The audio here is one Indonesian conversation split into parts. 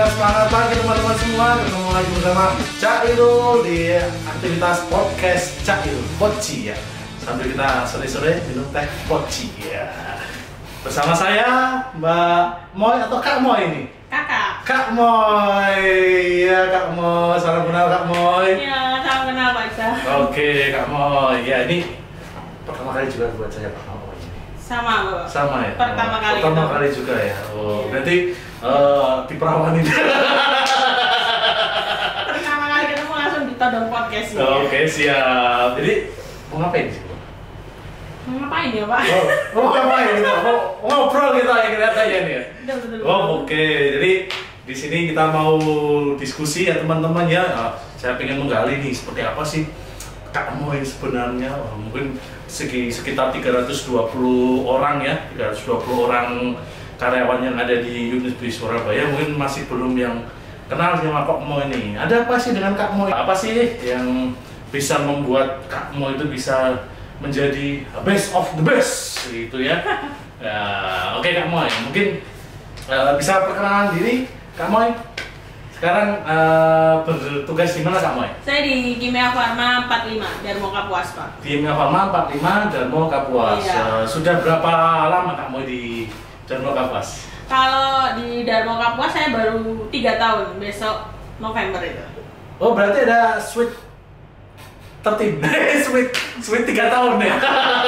Selamat pagi teman-teman semua. Ketemu lagi bersama Cak Irul di aktivitas podcast Cak Irul Poci ya. Sambil kita sore-sore minum teh poci ya. Bersama saya Mbak Moy atau Kak Moy ini? Kakak. Kak Moy. Ya Kak Moy, salam kenal Kak Moy. Ya, salam kenal Pak Isa. Oke Kak Moy. Ya ini pertama kali juga buat saya Pak Moy. Sama Bapak. Sama ya? Pertama kali. Pertama kali juga ya. Oh, berarti diperawanin. Pertama kali ketemu langsung ditodong podcast ya. Oke, siap. Jadi mau ngapain sih? Mau ngapain ya Pak? Mau ngapain kita? Mau ngobrol kita ya kelihatannya nih ya. Betul. Oke. Jadi di sini kita mau diskusi ya teman-teman ya. Saya pengen menggali nih seperti apa sih Kak Moy sebenarnya. Mungkin sekitar 320 orang ya, 320 orang karyawan yang ada di unit di Surabaya mungkin masih belum yang kenal sama Kak Moy ini. Ada apa sih dengan Kak Moy? Apa sih yang bisa membuat Kak Moy itu bisa menjadi best of the best gitu ya? Oke Kak Moy, mungkin bisa perkenalan diri Kak Moy. Sekarang bertugas di mana Kak Moy? Saya di Kimia Farma 45 Darmo Kapuas Pak. Di Kimia Farma 45 Darmo Kapuas. Iya. Sudah berapa lama Kak Moy di Darmo Kapuas? Kalau di Darmo Kapuas saya baru 3 tahun, besok November itu. Oh berarti ada sweet 13, sweet 3 tahun ya.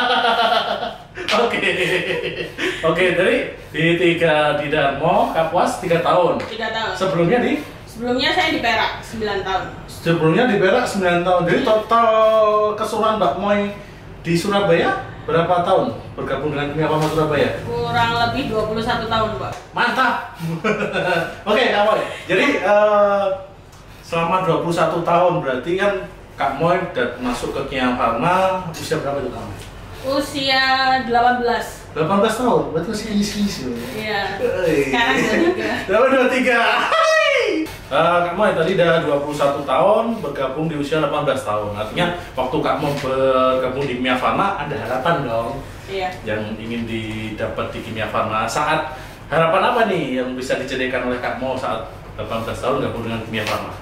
Oke, dari di Darmo Kapuas 3 tahun. 3 tahun. Sebelumnya saya di Perak 9 tahun. Sebelumnya di Perak 9 tahun. Jadi total keseluruhan Mbak Moy di Surabaya berapa tahun bergabung dengan Kimia Farma Surabaya? Kurang lebih 21 tahun, Pak. Mantap. Oke, Kak Moy. Jadi selama 21 tahun berarti kan Kak Moy masuk ke Kimia Farma usia berapa itu Kak Moy? Usia 18. 18 tahun, berarti masih kisi-kisi. Iya. Sekarang 23. Kak Moy tadi udah 21 tahun bergabung di usia 18 tahun. Artinya waktu Kak Moy bergabung di Kimia Farma ada harapan dong. Iya. Yang ingin didapat di Kimia Farma. Saat harapan apa nih yang bisa dijadikan oleh Kak Moy saat 18 tahun gabung dengan Kimia Farma?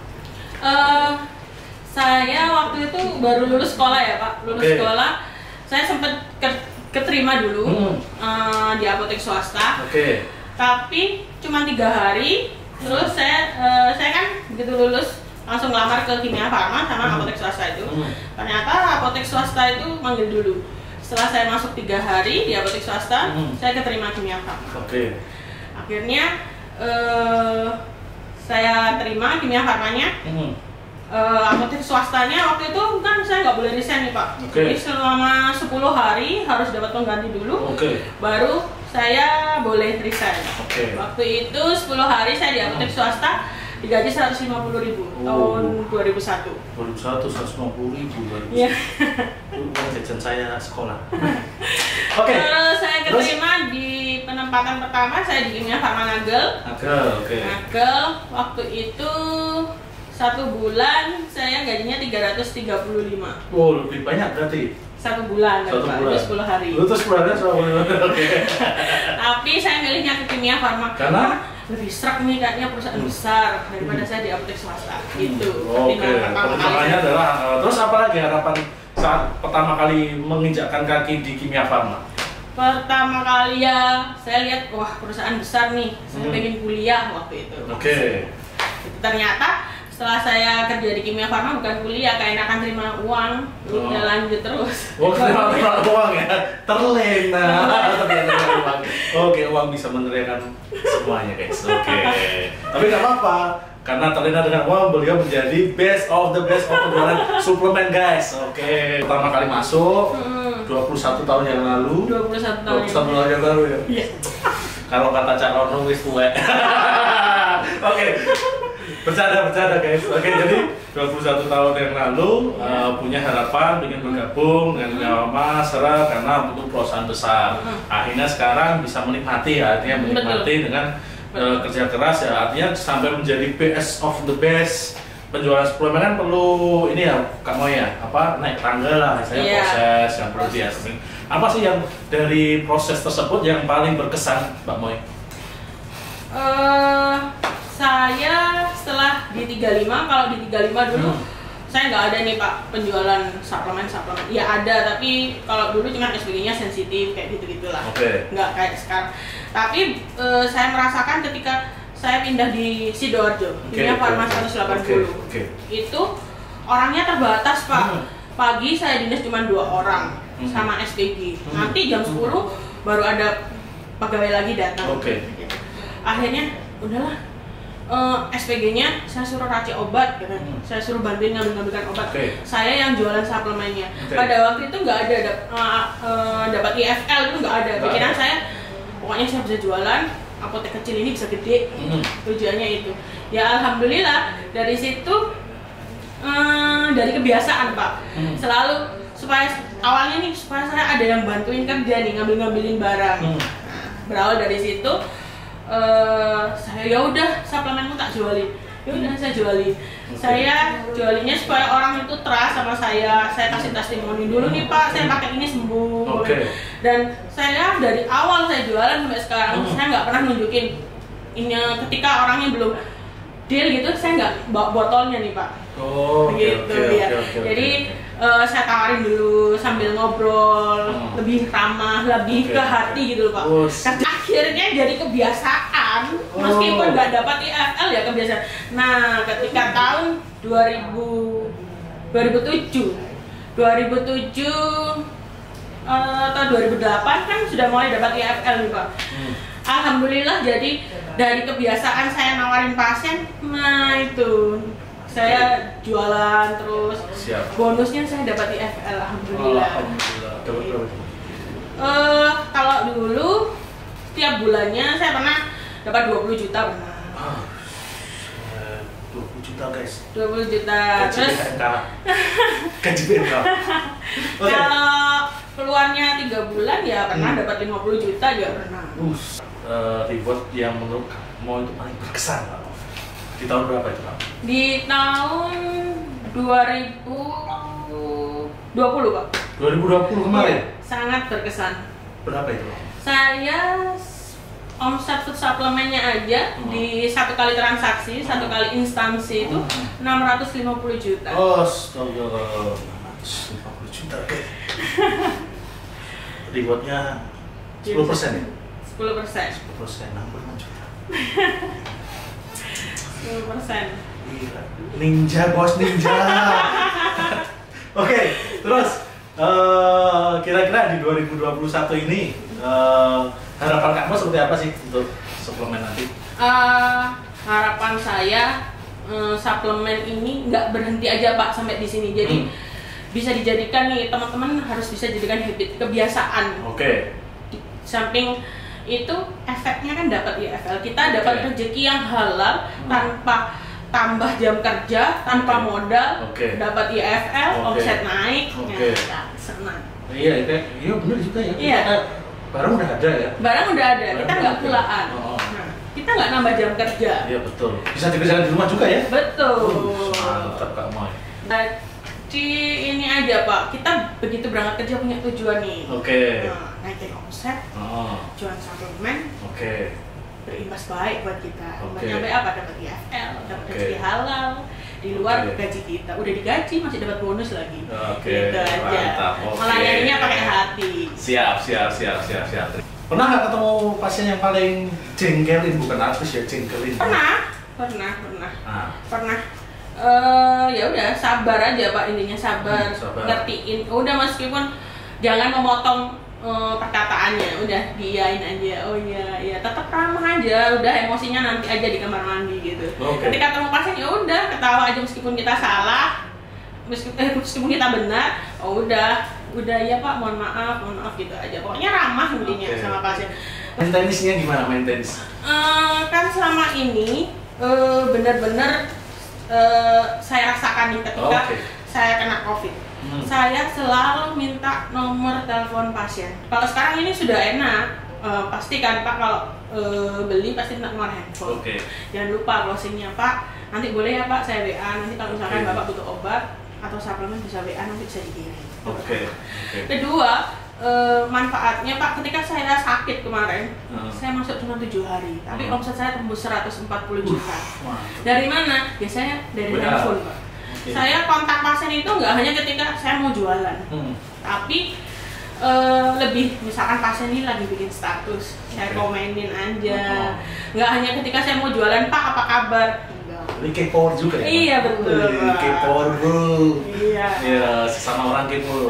Saya waktu itu baru lulus sekolah ya Pak. Sekolah. Saya sempat keterima dulu di apotek swasta. Tapi cuma 3 hari. Terus saya kan begitu lulus langsung ngelamar ke Kimia Farma sama apotek swasta itu. Ternyata apotek swasta itu manggil dulu. Setelah saya masuk 3 hari di apotek swasta, saya keterima Kimia Farma. Akhirnya saya terima Kimia Farmanya. Apotek swastanya waktu itu kan saya nggak boleh resign nih Pak. Jadi selama 10 hari harus dapat pengganti dulu. Baru saya boleh resign. Waktu itu 10 hari saya di apotek swasta digaji 150.000 tahun 2001. 2001 150.000 Iya. Itu uang jajan saya sekolah. Terus saya keterima di penempatan pertama saya di Kimia Farma Nagel. Nagel waktu itu 1 bulan saya gajinya 335. Oh, lebih banyak berarti. 1 bulan, itu 10 hari. Itu 10 hari Tapi saya milihnya ke Kimia Farma karena lebih serak nih kayaknya perusahaan besar daripada saya di apotek swasta. Gitu. Pertamanya adalah terus apa lagi harapan saat pertama kali menginjakkan kaki di Kimia Farma? Pertama kali ya saya lihat wah perusahaan besar nih. Saya pengen kuliah waktu itu. Ternyata setelah saya kerja di Kimia Farma bukan kuliah, keenakan terima uang, udah lanjut terus. Terima uang ya, terlena. Uang bisa meneriakan semuanya guys. Tapi nggak apa-apa, karena terlena dengan uang beliau menjadi best of the penjualan suplemen guys. Pertama kali masuk 21 tahun yang lalu. 21 tahun yang lalu ya. Iya. Kalau kata Cak Rono wis tuwek. Bercanda guys. Jadi 21 tahun yang lalu punya harapan ingin bergabung dengan Kimia Farma karena untuk perusahaan besar. Akhirnya sekarang bisa menikmati ya, artinya menikmati dengan kerja keras ya, artinya sampai menjadi best of the best. Penjualan suplemen kan perlu ini ya Kak Moy ya, naik tangga lah, proses yang perlu diatur. Apa sih yang dari proses tersebut yang paling berkesan Mbak Moy? Saya setelah di 35, kalau di 35 dulu saya nggak ada nih Pak penjualan suplemen. Ya ada, tapi kalau dulu cuma SPG-nya sensitif kayak gitu-gitulah. Nggak kayak sekarang. Tapi saya merasakan ketika saya pindah di Sidoarjo, Kimia Farma 180. Itu orangnya terbatas Pak. Pagi saya dinas cuma 2 orang sama SPG. Nanti jam 10 baru ada pegawai lagi datang. Akhirnya udahlah, SPG-nya saya suruh racik obat, gitu. Saya suruh bantuin ngambil-ngambilkan obat. Saya yang jualan suplemennya. Pada waktu itu nggak ada dapat IFL, itu nggak ada. Pikiran saya, pokoknya saya bisa jualan, apotek kecil ini bisa gede. Tujuannya itu. Ya alhamdulillah dari situ, dari kebiasaan Pak. Selalu supaya awalnya nih supaya saya ada yang bantuin kerja nih, ngambilin barang. Berawal dari situ. Saya ya udah suplemenmu tak jualin, ya udah saya jualin. Saya jualinnya supaya orang itu trust sama saya kasih testimoni dulu nih Pak, saya pakai ini sembuh. Dan saya dari awal saya jualan sampai sekarang saya nggak pernah nunjukin ini ketika orangnya belum deal gitu, saya nggak bawa botolnya nih Pak. Jadi saya tawarin dulu sambil ngobrol, lebih ramah, lebih ke hati gitu loh Pak. Akhirnya jadi kebiasaan, meskipun nggak dapat IFL ya kebiasaan. Nah, ketika tahun 2007 atau 2008 kan sudah mulai dapat IFL nih Pak. Alhamdulillah, jadi dari kebiasaan saya nawarin pasien, nah itu saya jualan terus. Bonusnya saya dapat IFL, alhamdulillah. Kalau dulu setiap bulannya saya pernah dapat 20 juta pernah. 20 juta guys. 20 juta. Terus gaji BNK. Kalau keluarnya 3 bulan ya pernah dapat 50 juta juga pernah. Reward yang menurut kamu itu paling berkesan Pak? Di tahun berapa itu Pak? Di tahun 2020 Pak. 2020 kemarin? Sangat berkesan. Berapa itu Pak? Saya omset suplemennya aja di 1 kali transaksi, 1 kali instansi itu 650 juta. Astaga, 650 juta oke. Rewardnya 10% ya? 10%, 65 juta. 10%. Gila. Ninja bos, ninja. Oke, terus kira-kira di 2021 ini harapan kamu seperti apa sih untuk suplemen nanti? Harapan saya suplemen ini nggak berhenti aja Pak sampai di sini. Jadi bisa dijadikan nih teman-teman, harus bisa jadikan habit, kebiasaan. Di samping itu efeknya kan dapat IFL, kita dapat rezeki yang halal tanpa tambah jam kerja, tanpa modal, dapat IFL, omset naik, senang. Iya benar juga ya. Barang udah ada ya. Barang udah ada, kita nggak pulaan. Nah, kita nggak nambah jam kerja. Iya betul. Bisa dikerjakan di rumah juga ya. Betul. Mantap Kak Moy. Jadi ini aja Pak, kita begitu berangkat kerja punya tujuan nih. Naikin omset, jualan suplemen, berimbas baik buat kita. Imbasnya baik apa? Dapat IFL, dapat rezeki halal, di luar gaji kita. Udah digaji masih dapat bonus lagi. Gitu aja. Melayaninya pakai hati. Siap. Pernah nggak ketemu pasien yang paling jengkelin, bukan artis ya, jengkelin? Pernah. Ya udah sabar aja Pak, intinya sabar. Ngertiin. Udah meskipun jangan memotong perkataannya, udah diain aja. Oh iya, tetap ramah aja. Udah emosinya nanti aja di kamar mandi gitu. Ketika ketemu pasien ya udah ketawa aja meskipun kita salah, meskipun kita benar. Oh udah ya Pak, mohon maaf gitu aja. Pokoknya ramah intinya sama pasien. Maintenance-nya gimana maintenance? Kan selama ini benar-benar saya rasakan nih ketika saya kena COVID. Saya selalu minta nomor telepon pasien. Kalau sekarang ini sudah enak, pasti kan Pak kalau beli pasti minta nomor handphone. Jangan lupa closingnya Pak. Nanti boleh ya Pak saya WA. Nanti kalau misalkan Bapak butuh obat atau suplemen bisa WA, nanti bisa dikirim. Kedua, manfaatnya Pak, ketika saya sakit kemarin, saya masuk cuma 7 hari, tapi omset saya tembus 140 juta. Dari mana? Biasanya dari handphone Pak. Saya kontak pasien itu nggak hanya ketika saya mau jualan, tapi lebih misalkan pasien ini lagi bikin status, saya komenin aja. Nggak hanya ketika saya mau jualan, Pak apa kabar? Ini kepo juga ya? Iya betul. Kepo bro. Iya. Iya, sesama orang kepo.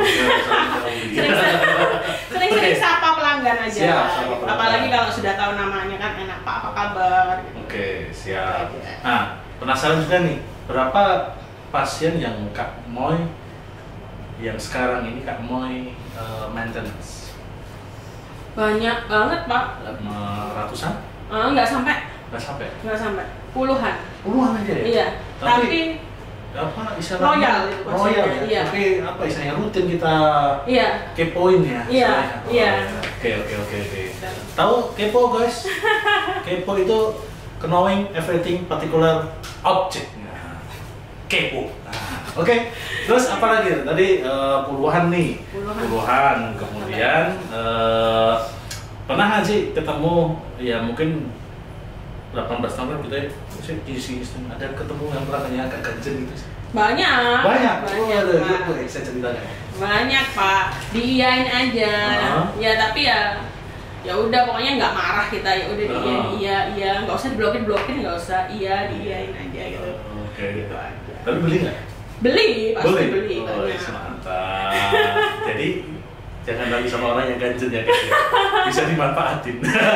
Sering-sering sapa pelanggan aja. Siap, sapa pelanggan. Apalagi kalau sudah tahu namanya kan enak, Pak apa kabar? Oke, siap. Nah, penasaran juga nih, berapa pasien yang Kak Moy yang sekarang ini Kak Moy maintenance? Banyak banget Pak. Ratusan? Nggak sampai. Nggak sampai. Puluhan aja ya? Iya. Tapi apa istilahnya? Royal ya? Iya. Tapi apa istilahnya rutin kita iya. kepoin ya? Iya. Iya. Oke. Tahu kepo guys? Kepo itu knowing everything particular object. Kepo. Oke. Terus apa lagi? Tadi puluhan nih. Puluhan. Kemudian pernah nggak sih ketemu ya mungkin 18 tahun kan kita isi ada ketemu yang pernah agak ganjen gitu sih. Banyak Pak. Saya ceritanya. Banyak Pak, diiyain aja. Ya tapi ya udah pokoknya nggak marah kita, ya udah iya nggak usah diblokin nggak usah, diiyain aja gitu. Oke gitu aja. Tapi beli nggak? Pasti beli. Oh mantap. Jadi jangan lagi sama orang yang ganjen ya guys ya. Bisa dimanfaatin.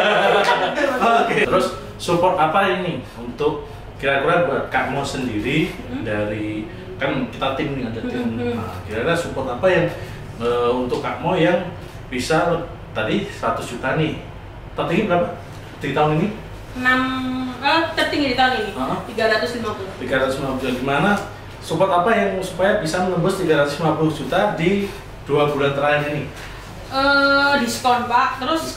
Oke. Terus support apa ini untuk kira-kira buat Kak Mo sendiri dari kan kita tim nih, ada tim. Nah, kira-kira support apa yang untuk Kak Mo yang bisa tadi 100 juta nih. Tertinggi berapa di tahun ini? Tertinggi di tahun ini 350. 350. Gimana support apa yang supaya bisa menembus 350 juta di 2 bulan terakhir ini? Diskon Pak, terus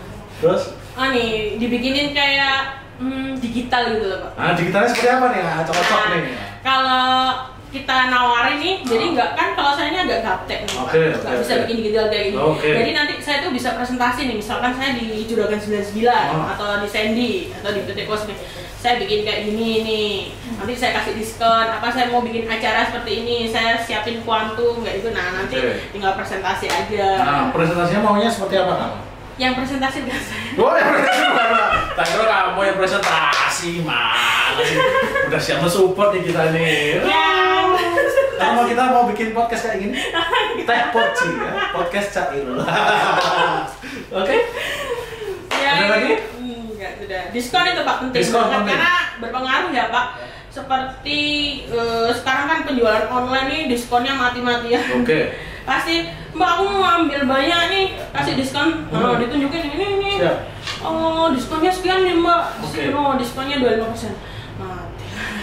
nih dibikinin kayak digital gitu loh Pak. Nah digitalnya seperti apa nih? Cocok nih. Kalau kita nawarin nih, jadi nggak kan kalau saya ini agak gaptek nih Pak, nggak bisa bikin digital kayak gini. Jadi nanti saya tuh bisa presentasi nih, misalkan saya di Juragan 99 atau di Sandy atau di PT Kosme, saya bikin kayak gini nih, nanti saya kasih diskon, apa saya mau bikin acara seperti ini, saya siapin kuantum kayak gitu, nah nanti tinggal presentasi aja. Nah presentasinya maunya seperti apa Kak? Yang presentasi bukan saya. Oh yang presentasi bukan Kak? Tak kira kamu yang presentasi, mana sih? Udah siap mensupport nih kita nih. Kalau kita mau bikin podcast kayak gini, kita poci ya, podcast Cairul. Oke. Ada lagi? Enggak, sudah. Diskon itu Pak penting banget karena berpengaruh ya Pak. Seperti sekarang kan penjualan online nih diskonnya mati-matian. Pasti Mbak aku mau ambil banyak nih, kasih diskon. Ditunjukin ini. Oh, diskonnya sekian nih Mbak. Diskonnya 25%. Mati.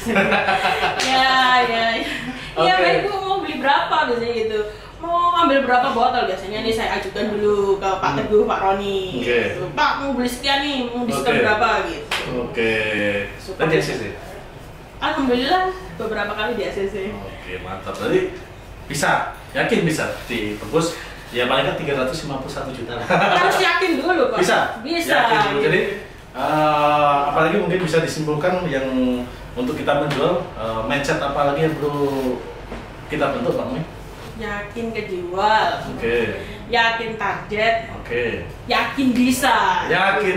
Ya. Iya, Mbak Ibu mau beli berapa biasanya gitu. Mau ambil berapa botol biasanya nih saya ajukan dulu ke Pak Teguh, Pak Roni. Gitu. Pak mau beli sekian nih, mau diskon berapa gitu. Dan di ACC? Alhamdulillah beberapa kali di ACC. Mantap. Tadi yakin bisa ditebus ya paling kan 351 juta. Harus yakin dulu Pak. Bisa. Yakin dulu. Gitu. Jadi apalagi mungkin bisa disimpulkan yang untuk kita menjual mindset apa lagi yang perlu kita bentuk Pak Moy? Yakin kejual. Yakin target. Yakin bisa.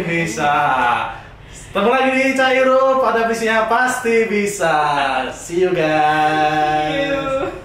Ketemu lagi di Cairul pada visinya pasti bisa. See you guys.